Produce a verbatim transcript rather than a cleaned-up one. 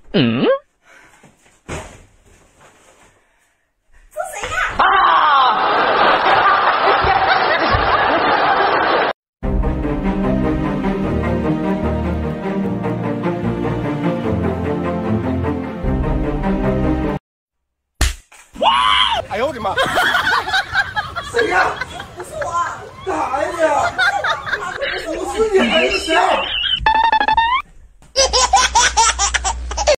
嗯。 这谁呀？ 啊！ 哇！哎呦我的妈！谁呀？ 不是我。 干啥呀你？不是你孩子谁？